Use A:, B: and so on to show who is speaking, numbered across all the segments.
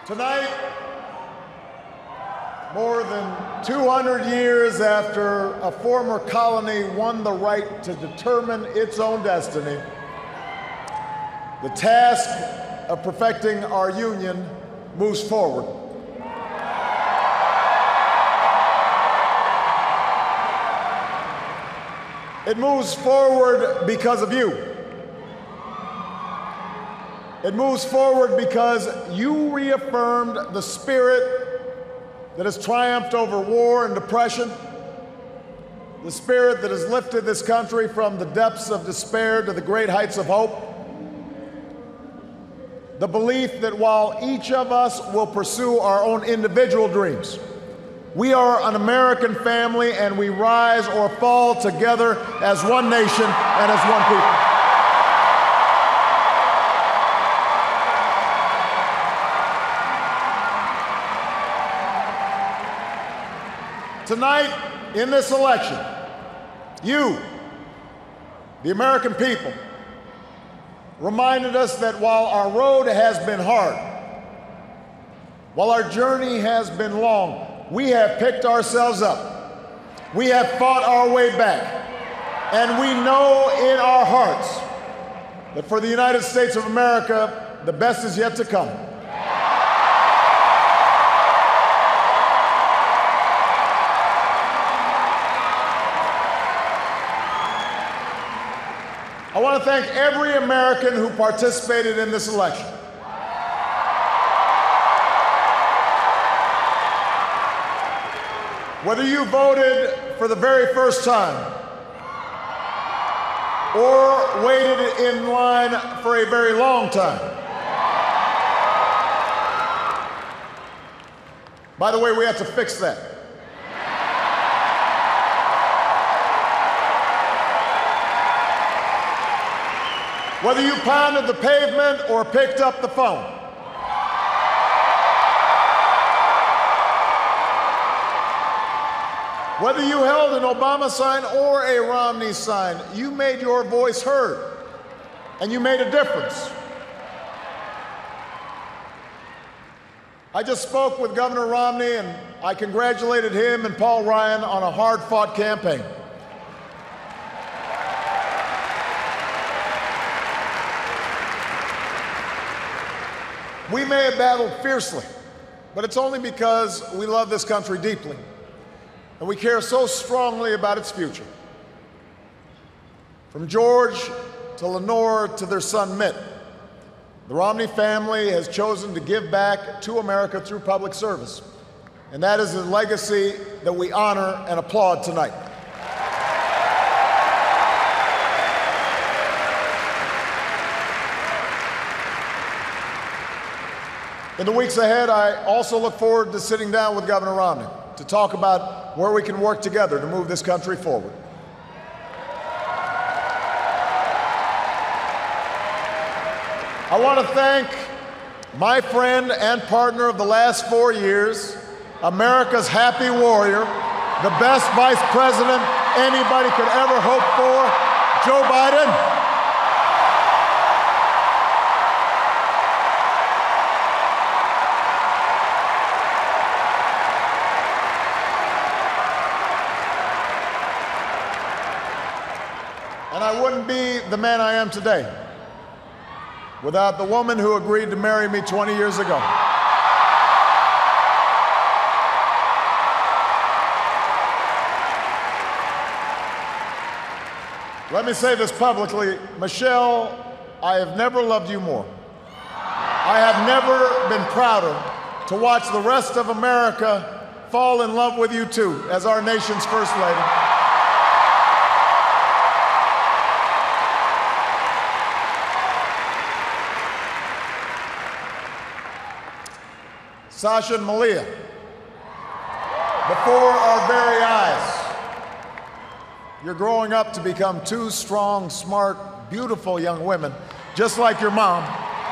A: Tonight, more than 200 years after a former colony won the right to determine its own destiny, the task of perfecting our union moves forward. It moves forward because of you. It moves forward because you reaffirmed the spirit that has triumphed over war and depression, the spirit that has lifted this country from the depths of despair to the great heights of hope, the belief that while each of us will pursue our own individual dreams, we are an American family and we rise or fall together as one nation and as one people. Tonight, in this election, you, the American people, reminded us that while our road has been hard, while our journey has been long, we have picked ourselves up. We have fought our way back. And we know in our hearts that for the United States of America, the best is yet to come. I want to thank every American who participated in this election. Whether you voted for the very first time or waited in line for a very long time. By the way, we have to fix that. Whether you pounded the pavement or picked up the phone. Whether you held an Obama sign or a Romney sign, you made your voice heard, and you made a difference. I just spoke with Governor Romney, and I congratulated him and Paul Ryan on a hard-fought campaign. We may have battled fiercely, but it's only because we love this country deeply, and we care so strongly about its future. From George to Lenore to their son Mitt, the Romney family has chosen to give back to America through public service, and that is a legacy that we honor and applaud tonight. In the weeks ahead, I also look forward to sitting down with Governor Romney to talk about where we can work together to move this country forward. I want to thank my friend and partner of the last 4 years, America's happy warrior, the best vice president anybody could ever hope for, Joe Biden. And I wouldn't be the man I am today without the woman who agreed to marry me 20 years ago. Let me say this publicly, Michelle, I have never loved you more. I have never been prouder to watch the rest of America fall in love with you too, as our nation's First Lady. Sasha and Malia, before our very eyes, you're growing up to become two strong, smart, beautiful young women, just like your mom.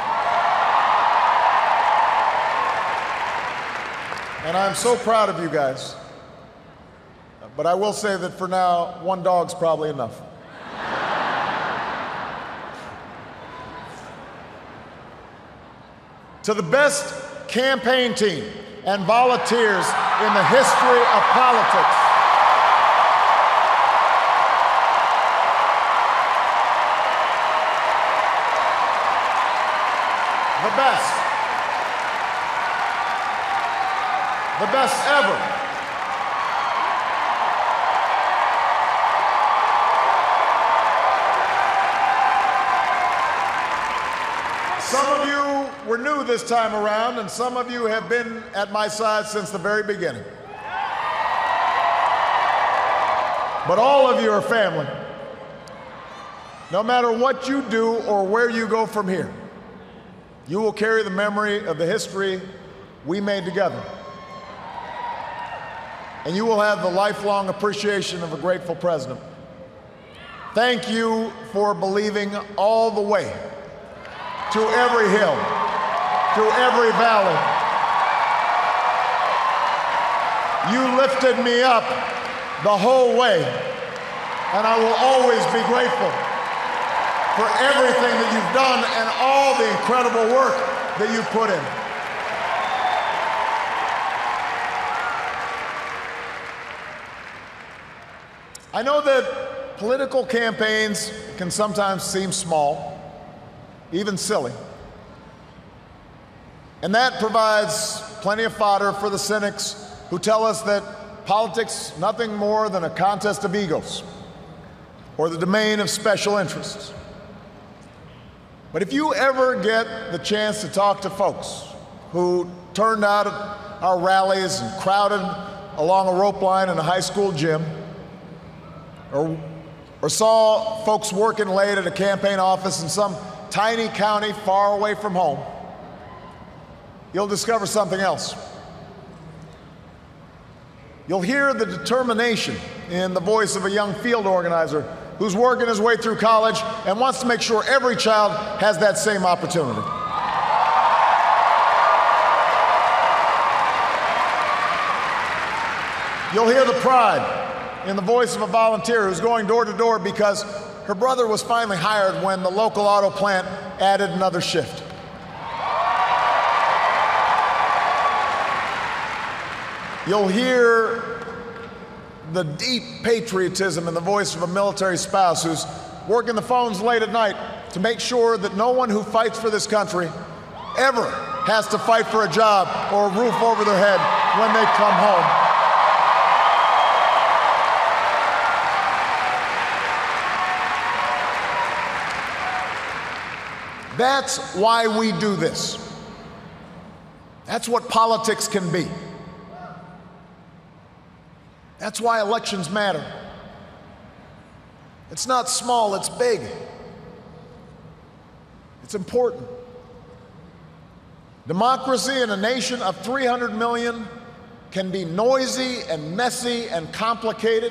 A: And I'm so proud of you guys. But I will say that for now, one dog's probably enough. To the best campaign team and volunteers in the history of politics. The best. The best ever. Some of you were new this time around, and some of you have been at my side since the very beginning. But all of you are family. No matter what you do or where you go from here, you will carry the memory of the history we made together. And you will have the lifelong appreciation of a grateful president. Thank you for believing all the way to every hill, to every valley. You lifted me up the whole way, and I will always be grateful for everything that you've done and all the incredible work that you put in. I know that political campaigns can sometimes seem small, even silly. And that provides plenty of fodder for the cynics who tell us that politics is nothing more than a contest of egos or the domain of special interests. But if you ever get the chance to talk to folks who turned out at our rallies and crowded along a rope line in a high school gym, or saw folks working late at a campaign office in some tiny county far away from home, you'll discover something else. You'll hear the determination in the voice of a young field organizer who's working his way through college and wants to make sure every child has that same opportunity. You'll hear the pride in the voice of a volunteer who's going door to door because her brother was finally hired when the local auto plant added another shift. You'll hear the deep patriotism in the voice of a military spouse who's working the phones late at night to make sure that no one who fights for this country ever has to fight for a job or a roof over their head when they come home. That's why we do this. That's what politics can be. That's why elections matter. It's not small, it's big. It's important. Democracy in a nation of 300 million can be noisy and messy and complicated.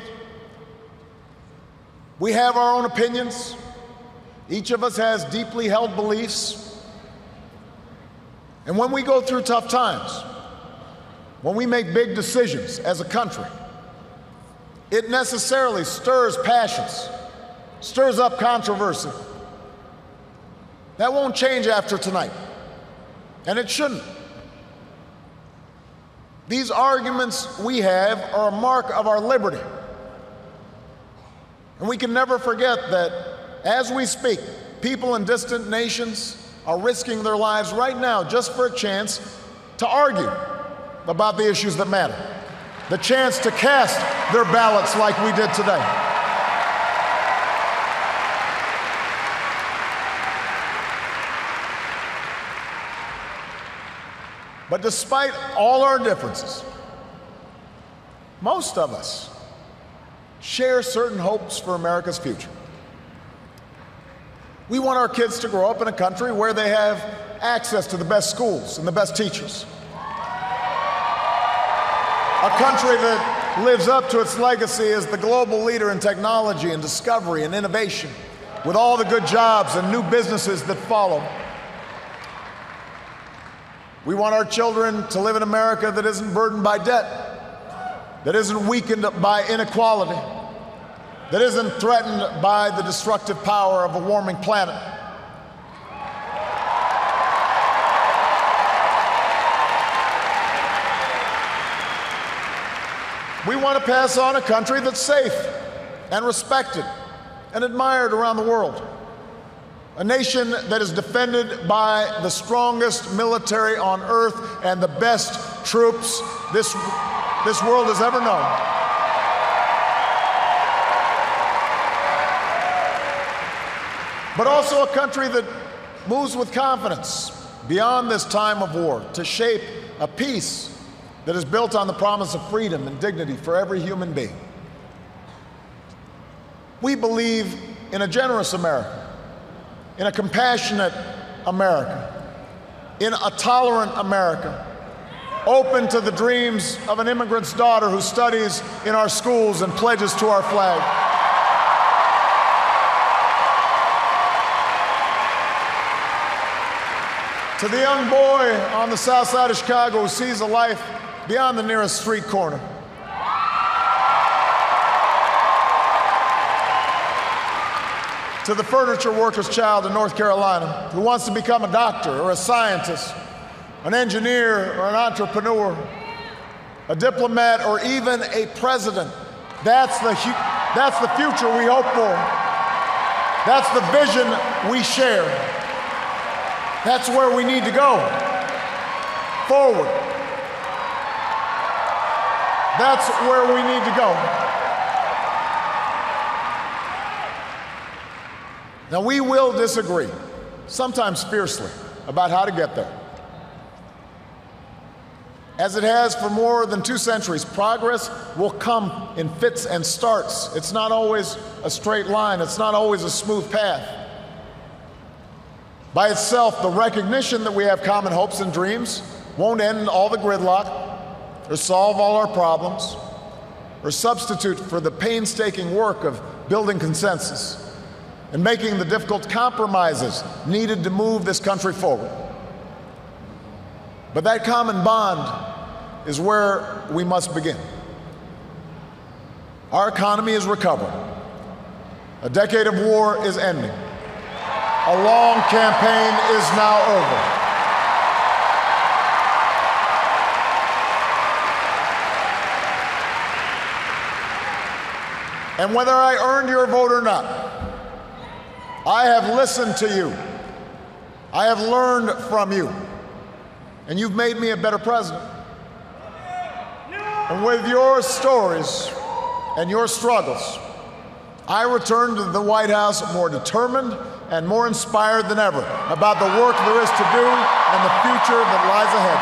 A: We have our own opinions. Each of us has deeply held beliefs. And when we go through tough times, when we make big decisions as a country, it necessarily stirs passions, stirs up controversy. That won't change after tonight, and it shouldn't. These arguments we have are a mark of our liberty. And we can never forget that as we speak, people in distant nations are risking their lives right now just for a chance to argue about the issues that matter, the chance to cast their ballots like we did today. But despite all our differences, most of us share certain hopes for America's future. We want our kids to grow up in a country where they have access to the best schools and the best teachers. A country that lives up to its legacy as the global leader in technology and discovery and innovation, with all the good jobs and new businesses that follow. We want our children to live in America that isn't burdened by debt, that isn't weakened by inequality, that isn't threatened by the destructive power of a warming planet. We want to pass on a country that's safe and respected and admired around the world. A nation that is defended by the strongest military on earth and the best troops this world has ever known. But also a country that moves with confidence beyond this time of war to shape a peace that is built on the promise of freedom and dignity for every human being. We believe in a generous America, in a compassionate America, in a tolerant America, open to the dreams of an immigrant's daughter who studies in our schools and pledges to our flag. To the young boy on the south side of Chicago who sees a life beyond the nearest street corner. To the furniture worker's child in North Carolina who wants to become a doctor or a scientist, an engineer or an entrepreneur, a diplomat or even a president. That's the future we hope for. That's the vision we share. That's where we need to go. Forward. That's where we need to go. Now, we will disagree, sometimes fiercely, about how to get there. As it has for more than 2 centuries, progress will come in fits and starts. It's not always a straight line. It's not always a smooth path. By itself, the recognition that we have common hopes and dreams won't end all the gridlock or solve all our problems or substitute for the painstaking work of building consensus and making the difficult compromises needed to move this country forward. But that common bond is where we must begin. Our economy is recovering. A decade of war is ending. A long campaign is now over. And whether I earned your vote or not, I have listened to you. I have learned from you. And you've made me a better president. And with your stories and your struggles, I return to the White House more determined and more inspired than ever about the work there is to do and the future that lies ahead.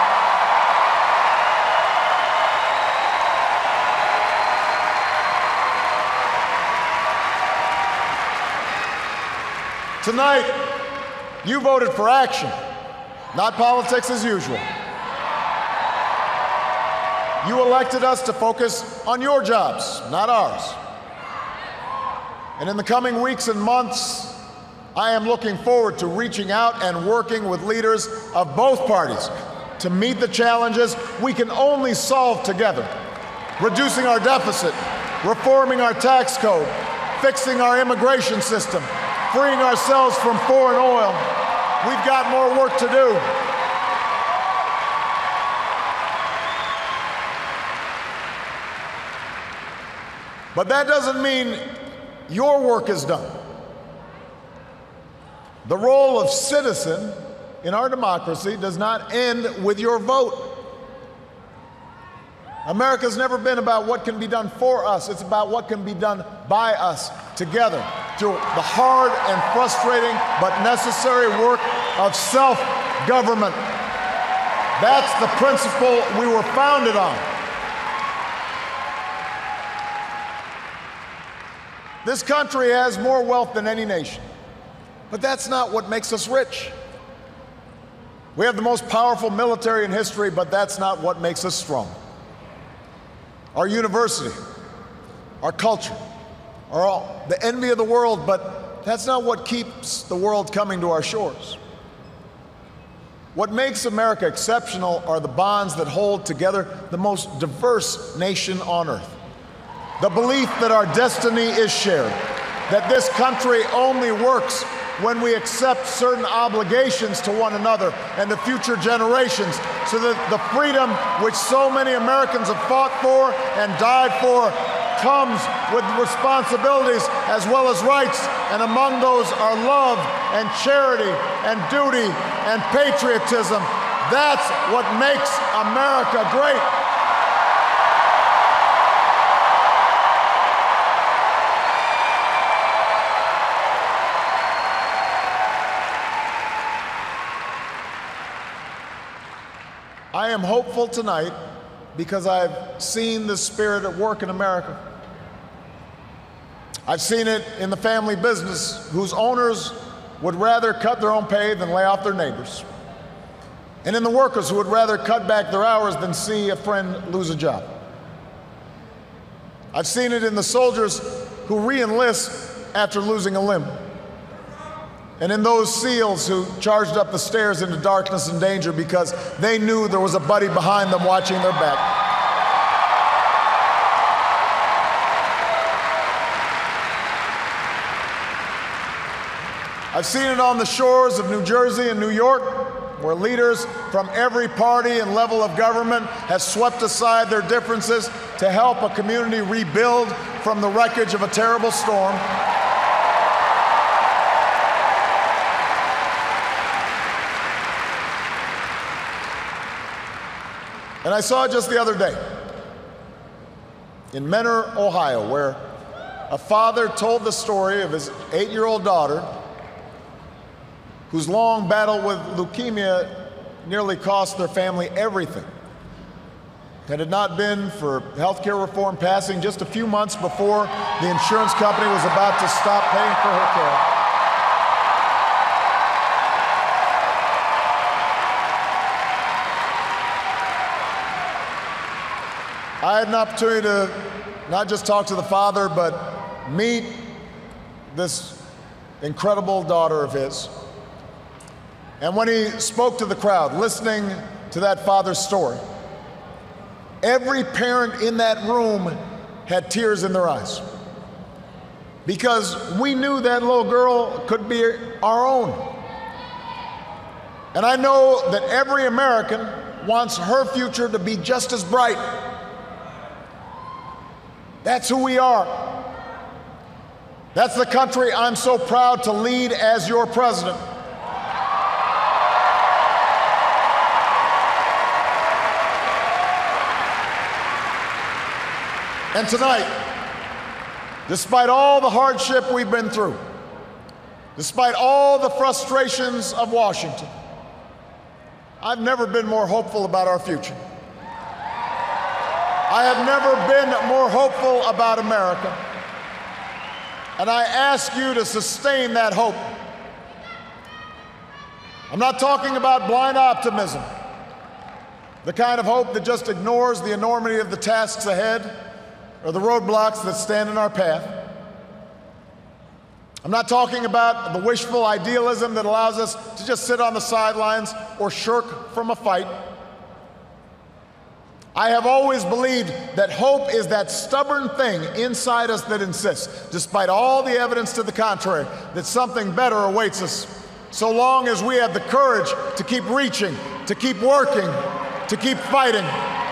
A: Tonight, you voted for action, not politics as usual. You elected us to focus on your jobs, not ours. And in the coming weeks and months, I am looking forward to reaching out and working with leaders of both parties to meet the challenges we can only solve together, reducing our deficit, reforming our tax code, fixing our immigration system, freeing ourselves from foreign oil. We've got more work to do. But that doesn't mean your work is done. The role of citizen in our democracy does not end with your vote. America's never been about what can be done for us. It's about what can be done by us together through the hard and frustrating but necessary work of self-government. That's the principle we were founded on. This country has more wealth than any nation, but that's not what makes us rich. We have the most powerful military in history, but that's not what makes us strong. Our university, our culture, are all the envy of the world, but that's not what keeps the world coming to our shores. What makes America exceptional are the bonds that hold together the most diverse nation on earth. The belief that our destiny is shared, that this country only works when we accept certain obligations to one another and to future generations, so that the freedom which so many Americans have fought for and died for comes with responsibilities as well as rights, and among those are love and charity and duty and patriotism. That's what makes America great. I am hopeful tonight because I've seen the spirit at work in America. I've seen it in the family business whose owners would rather cut their own pay than lay off their neighbors, and in the workers who would rather cut back their hours than see a friend lose a job. I've seen it in the soldiers who re-enlist after losing a limb, and in those SEALs who charged up the stairs into darkness and danger because they knew there was a buddy behind them watching their back. I've seen it on the shores of New Jersey and New York, where leaders from every party and level of government have swept aside their differences to help a community rebuild from the wreckage of a terrible storm. And I saw it just the other day in Mentor, Ohio, where a father told the story of his 8-year-old daughter whose long battle with leukemia nearly cost their family everything. Had it not been for healthcare reform passing just a few months before the insurance company was about to stop paying for her care. I had an opportunity to not just talk to the father, but meet this incredible daughter of his. And when he spoke to the crowd, listening to that father's story, every parent in that room had tears in their eyes, because we knew that little girl could be our own. And I know that every American wants her future to be just as bright. That's who we are. That's the country I'm so proud to lead as your president. And tonight, despite all the hardship we've been through, despite all the frustrations of Washington, I've never been more hopeful about our future. I have never been more hopeful about America. And I ask you to sustain that hope. I'm not talking about blind optimism, the kind of hope that just ignores the enormity of the tasks ahead or the roadblocks that stand in our path. I'm not talking about the wishful idealism that allows us to just sit on the sidelines or shirk from a fight. I have always believed that hope is that stubborn thing inside us that insists, despite all the evidence to the contrary, that something better awaits us, so long as we have the courage to keep reaching, to keep working, to keep fighting.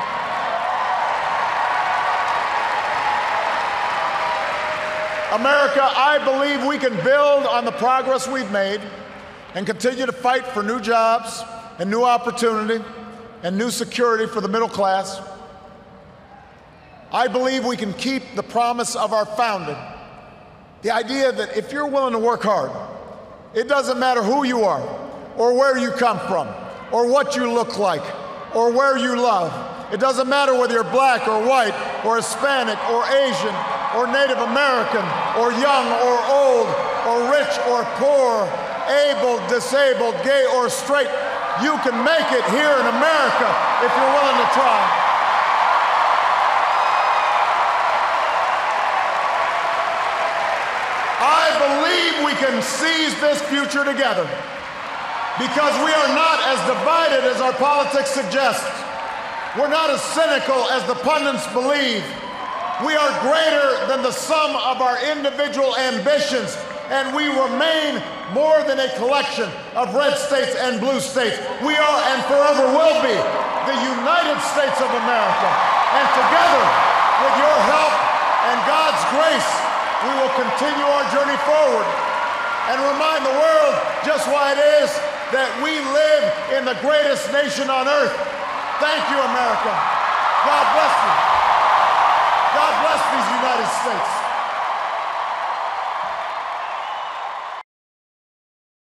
A: America, I believe we can build on the progress we've made and continue to fight for new jobs and new opportunity and new security for the middle class. I believe we can keep the promise of our founding, the idea that if you're willing to work hard, it doesn't matter who you are or where you come from or what you look like or where you love. It doesn't matter whether you're black or white or Hispanic or Asian or Native American or young or old or rich or poor, able, disabled, gay or straight. You can make it here in America if you're willing to try. I believe we can seize this future together because we are not as divided as our politics suggests. We're not as cynical as the pundits believe. We are greater than the sum of our individual ambitions, and we remain more than a collection of red states and blue states. We are and forever will be the United States of America. And together, with your help and God's grace, we will continue our journey forward and remind the world just why it is that we live in the greatest nation on earth. Thank you, America. God bless you. God bless these United States.